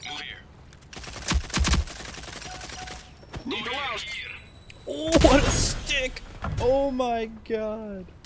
Move here. Need the loud. Oh, what a stick! Oh my god.